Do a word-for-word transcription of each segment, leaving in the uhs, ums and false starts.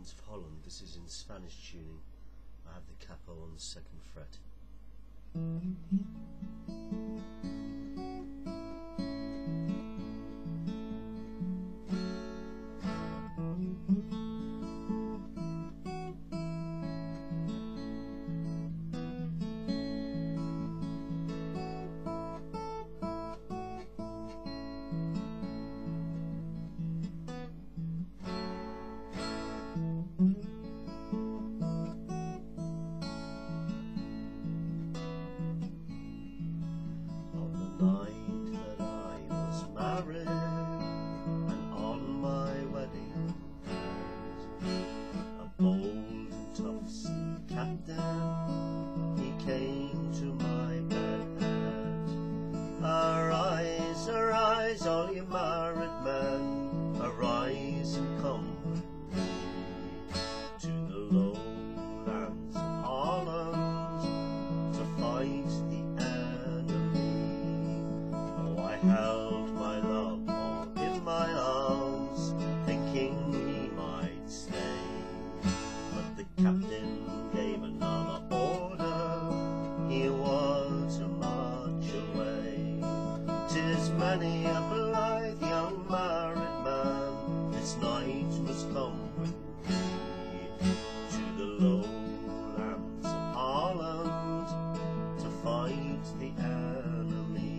Lowlandsof Holland. This is in Spanish tuning. I have the capo on the second fret. Night that I was married, and on my wedding night, a bold and tough sea captain, he came to my bed. Arise, arise, all you married men, arise and come with me to the lowlands of Holland to fight the I held my love all in my arms, thinking he might stay. But the captain gave another order, he was to march away. 'Tis many a blithe young married man, this night must come with me to the lowlands of Holland to fight the enemy.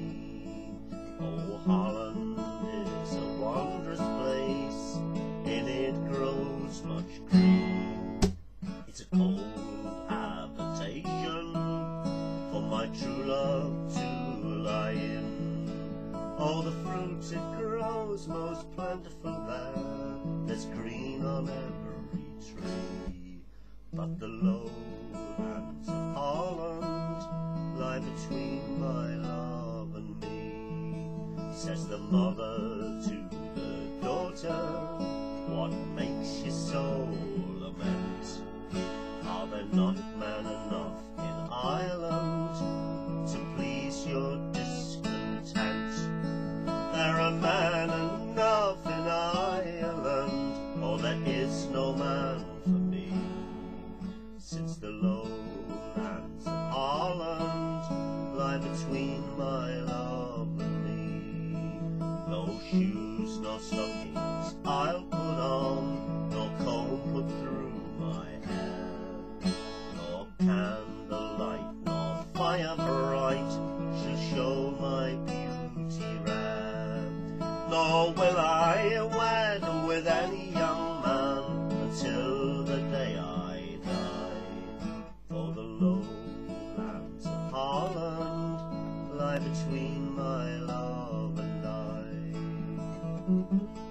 Oh, Holland is a wondrous place, in it grows much green. It's a cold habitation for my true love to lie in. Oh, the fruit it grows most plentiful there, there's green on every tree. But the lowlands of Holland lie between my love and me. Says the mother to the daughter, what makes you so lament? Are there not men enough in Ireland to please your discontent? There are men enough in Ireland, or there is no man for me. Since the lowlands of Holland lie between my love and me, no shoes nor stockings I'll put on, nor comb put through my hair, nor candlelight nor fire bright shall show my beauty rare. Nor will I wed with any young man until the day I die. For the lowlands of Holland lie between my love and I.